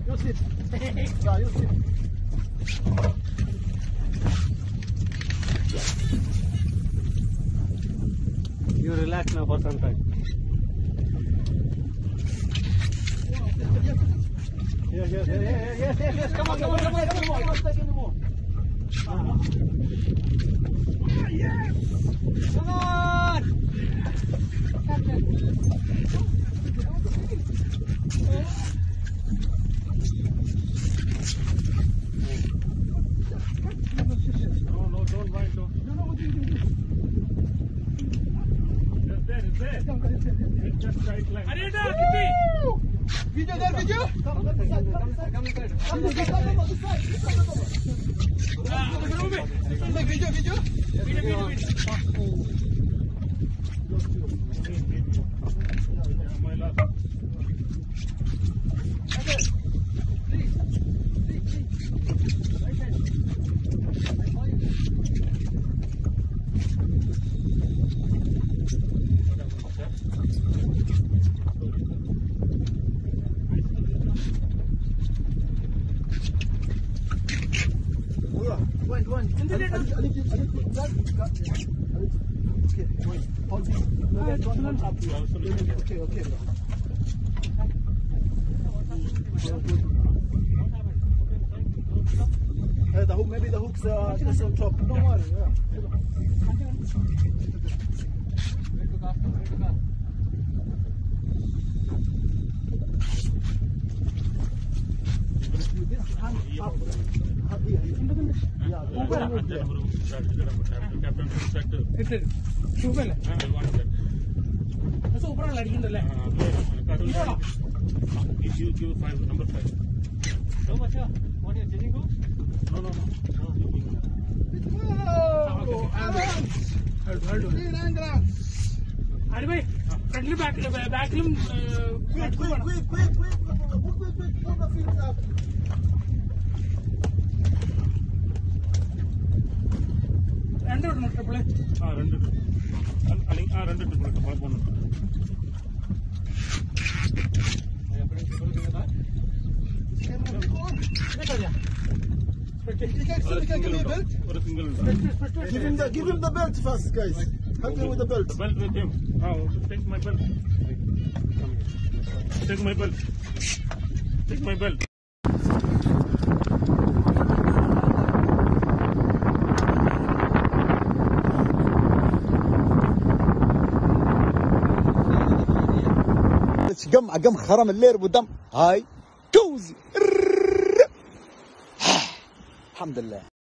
You sit. Yeah, you sit. You relax now for some time. Yes. Come on. Don't take anymore. Yes. Come on. No, don't mind. No, what do you do? It's there. It's just right line. Video there, video. Come inside. Video. My last. Okay. Please. Right hand. One. Okay. The hook, maybe the hook's just on top. Don't worry. Yeah. Give 5, number 5. So much, what are you changing to? No. Anyway, friendly back limb. Quick. Put the feet up. Two triple. Give him the belt first, guys. Help him with the belt. The belt with him. Take my belt. Take my belt. قم خرم الليل ودم هاي جوزي الحمد لله.